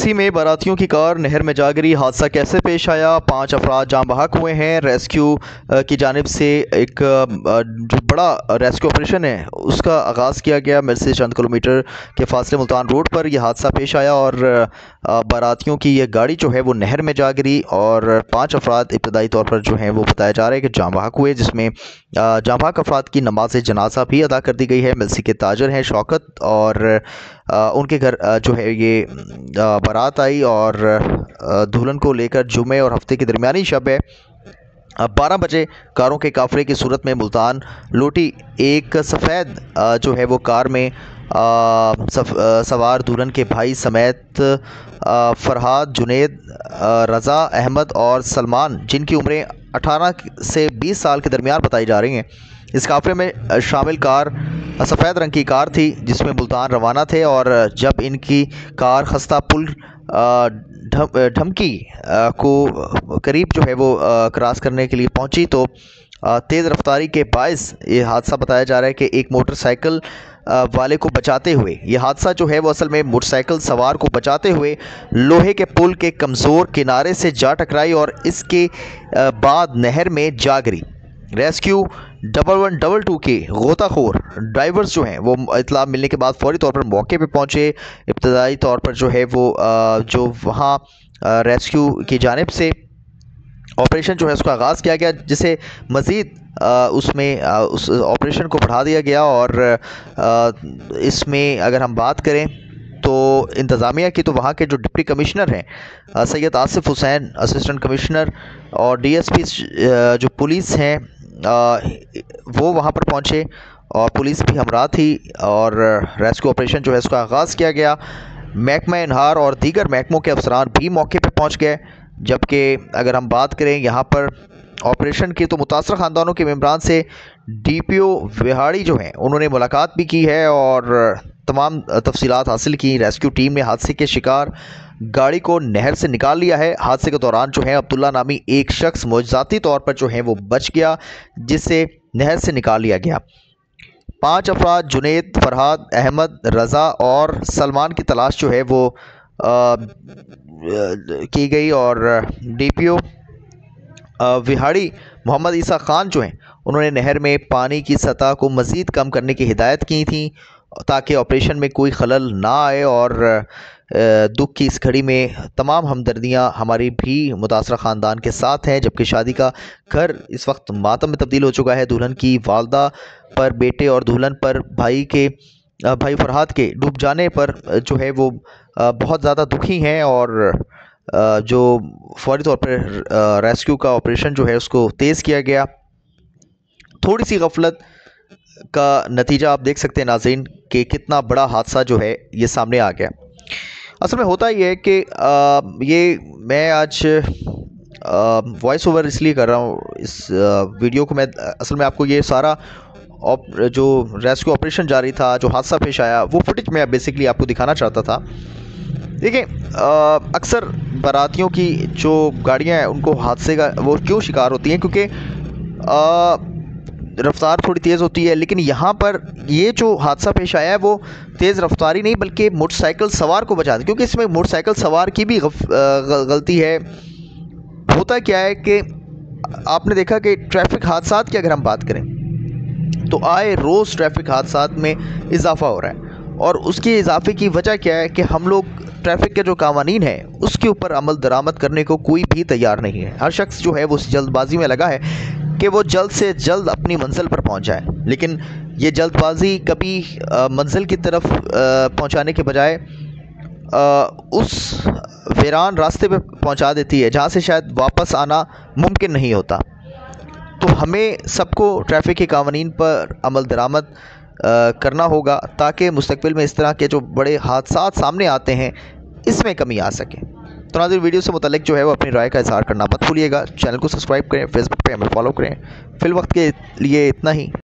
مرسی میں बारातियों की कार नहर में जा गिरी। हादसा कैसे पेश आया? 5 अफराद जाँ बहक हुए हैं। रेस्क्यू की जानिब से एक जो बड़ा रेस्क्यू ऑपरेशन है उसका आगाज़ किया गया। मिर्सी से चंद किलोमीटर के फासले मुल्तान रोड पर यह हादसा पेश आया और बारातियों की यह गाड़ी जो है वो नहर में जा गिरी और 5 अफराद इब्तदाई तौर पर जो हैं वो बताया जा रहा है कि जाँ बहक हुए, जिसमें जाँ बहक अफराद की नमाज जनाजा भी अदा कर दी गई है। मिर्सी के ताजर हैं शौकत और उनके घर जो है ये बारात आई और दुल्हन को लेकर जुमे और हफ्ते की दरमियानी शब है। 12 बजे कारों के काफ़िले की सूरत में मुल्तान लौटी एक सफ़ेद जो है वो कार में सवार दुल्हन के भाई समेत फरहाद, जुनेद, रज़ा, अहमद और सलमान, जिनकी उम्रें 18 से 20 साल के दरमियान बताई जा रही हैं। इस काफ़िले में शामिल कार सफ़ेद रंग की कार थी जिसमें मुल्तान रवाना थे और जब इनकी कार खस्ता पुल ढमकी को करीब जो है वो क्रॉस करने के लिए पहुंची तो तेज़ रफ्तारी के बायस ये हादसा बताया जा रहा है कि एक मोटरसाइकिल वाले को बचाते हुए, ये हादसा जो है वो असल में मोटरसाइकिल सवार को बचाते हुए लोहे के पुल के कमज़ोर किनारे से जा टकराई और इसके बाद नहर में जा गिरी। रेस्क्यू 1122 के गोताखोर ड्राइवर्स जो हैं वो इत्तला मिलने के बाद फौरी तौर पर मौके पे पहुंचे। इब्तदाई तौर पर जो है वो जो वहाँ रेस्क्यू की जानिब से ऑपरेशन जो है उसका आगाज़ किया गया, जिसे मज़ीद उसमें उस ऑपरेशन को बढ़ा दिया गया और इसमें अगर हम बात करें तो इंतज़ामिया की, तो वहाँ के जो डिप्टी कमिश्नर हैं सैयद आसिफ हुसैन असिस्टेंट कमिश्नर और डीएसपी जो पुलिस हैं वो वहाँ पर पहुँचे और पुलिस भी हमरा थी और रेस्क्यू ऑपरेशन जो है उसका आगाज़ किया गया। महकमा इनहार और दीगर महकमों के अफसरान भी मौके पर पहुँच गए। जबकि अगर हम बात करें यहाँ पर ऑपरेशन की तो मुतासर ख़ानदानों के मेंबरान से डीपीओ विहाड़ी जो हैं उन्होंने मुलाकात भी की है और तमाम तफसीलात हासिल की। रेस्क्यू टीम ने हादसे के शिकार गाड़ी को नहर से निकाल लिया है। हादसे के दौरान जो है अब्दुल्ला नामी एक शख्स मौजज़ाती तौर पर जो है वो बच गया, जिससे नहर से निकाल लिया गया। 5 अफराद जुनेद, फरहाद, अहमद, रज़ा और सलमान की तलाश जो है वो की गई और डीपीओ विहाड़ी मोहम्मद ईसा खान जो हैं उन्होंने नहर में पानी की सतह को मज़ीद कम करने की हिदायत की थी ताकि ऑपरेशन में कोई खलल ना आए और दुख की इस घड़ी में तमाम हमदर्दियां हमारी भी मुतासरा ख़ानदान के साथ हैं। जबकि शादी का घर इस वक्त मातम में तब्दील हो चुका है। दुल्हन की वालदा पर बेटे और दुल्हन पर भाई फरहाद के डूब जाने पर जो है वो बहुत ज़्यादा दुखी हैं और जो फौरी तौर पर रेस्क्यू का ऑपरेशन जो है उसको तेज़ किया गया। थोड़ी सी गफलत का नतीजा आप देख सकते हैं नाज़रीन कि कितना बड़ा हादसा जो है ये सामने आ गया। असल में होता ये है कि ये मैं आज वॉइस ओवर इसलिए कर रहा हूँ इस वीडियो को। मैं असल में आपको ये सारा जो रेस्क्यू ऑपरेशन जारी था, जो हादसा पेश आया, वो फुटेज मैं बेसिकली आपको दिखाना चाहता था। देखिए अक्सर बारातियों की जो गाड़ियाँ हैं उनको हादसे का वो क्यों शिकार होती हैं, क्योंकि रफ्तार थोड़ी तेज़ होती है। लेकिन यहाँ पर ये जो हादसा पेश आया है वो तेज़ रफ्तारी नहीं बल्कि मोटरसाइकिल सवार को बचा दी, क्योंकि इसमें मोटरसाइकिल सवार की भी गलती है। होता क्या है कि आपने देखा कि ट्रैफिक हादसात की अगर हम बात करें तो आए रोज़ ट्रैफिक हादसात में इजाफा हो रहा है और उसके इजाफे की वजह क्या है कि हम लोग ट्रैफिक के जो कावानीन हैं उसके ऊपर अमल दरामद करने को कोई भी तैयार नहीं है। हर शख्स जो है वो जल्दबाजी में लगा है कि वो जल्द से जल्द अपनी मंजिल पर पहुंच जाए, लेकिन ये जल्दबाजी कभी मंजिल की तरफ पहुंचाने के बजाय उस वीरान रास्ते पे पहुंचा देती है जहां से शायद वापस आना मुमकिन नहीं होता। तो हमें सबको ट्रैफिक के कावानीन पर अमल दरामद करना होगा ताकि मुस्तकबिल में इस तरह के जो बड़े हादसात सामने आते हैं इसमें कमी आ सके। तो नाज़रीन वीडियो से मुतालिक जो है वो अपनी राय का इज़हार करना मत भूलिएगा। चैनल को सब्सक्राइब करें, फेसबुक पे हमें फॉलो करें। फिल वक्त के लिए इतना ही।